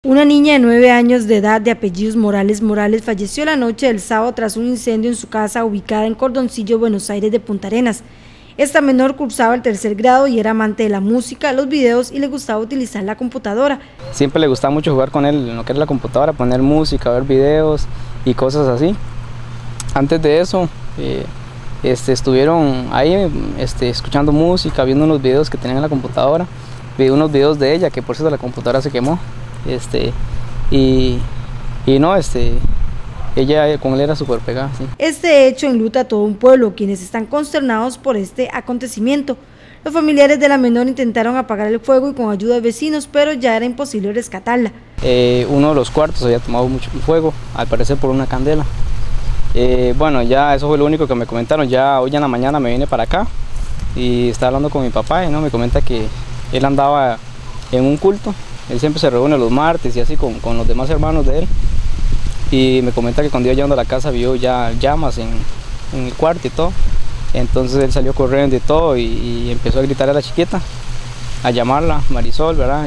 Una niña de 9 años de edad de apellidos Morales falleció la noche del sábado tras un incendio en su casa ubicada en Cordoncillo, Buenos Aires de Punta Arenas. Esta menor cursaba el 3er grado y era amante de la música, los videos y le gustaba utilizar la computadora. Siempre le gustaba mucho jugar con él en lo que era la computadora, poner música, ver videos y cosas así. Antes de eso estuvieron ahí escuchando música, viendo unos videos que tenían en la computadora, vi unos videos de ella, que por cierto la computadora se quemó. Ella con él era súper pegada. Sí. Este hecho enluta a todo un pueblo, quienes están consternados por este acontecimiento. Los familiares de la menor intentaron apagar el fuego y con ayuda de vecinos, pero ya era imposible rescatarla. Uno de los cuartos había tomado mucho fuego, al parecer por una candela. Bueno, ya eso fue lo único que me comentaron. Ya hoy en la mañana me vine para acá y estaba hablando con mi papá y me comenta que él andaba en un culto. Él siempre se reúne los martes y así con los demás hermanos de él. Y me comenta que cuando iba llegando a la casa vio ya llamas en el cuarto y todo. Entonces él salió corriendo y todo y empezó a gritar a la chiquita, a llamarla, Marisol, ¿verdad?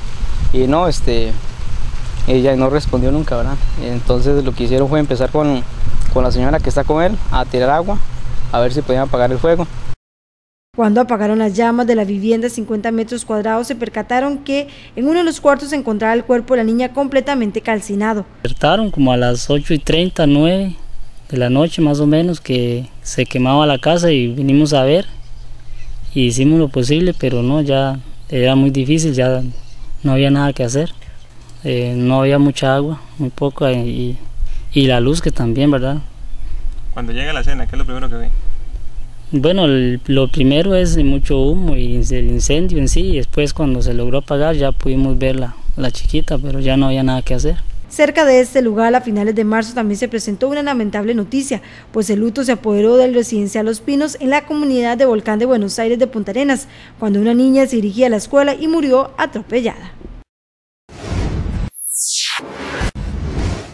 Ella no respondió nunca, ¿verdad? Entonces lo que hicieron fue empezar con la señora que está con él a tirar agua, a ver si podían apagar el fuego. Cuando apagaron las llamas de la vivienda de 50 metros cuadrados, se percataron que en uno de los cuartos se encontraba el cuerpo de la niña completamente calcinado. Despertaron como a las 8:30, 9 de la noche más o menos, que se quemaba la casa y vinimos a ver. Y hicimos lo posible, pero no, ya era muy difícil, ya no había nada que hacer. No había mucha agua, muy poca, y la luz que también, ¿verdad? Cuando llega la cena, ¿qué es lo primero que ve? Bueno, lo primero es mucho humo y el incendio en sí, y después cuando se logró apagar ya pudimos ver la chiquita, pero ya no había nada que hacer. Cerca de este lugar, a finales de marzo, también se presentó una lamentable noticia, pues el luto se apoderó del residencial Los Pinos en la comunidad de Volcán de Buenos Aires de Punta Arenas, cuando una niña se dirigía a la escuela y murió atropellada.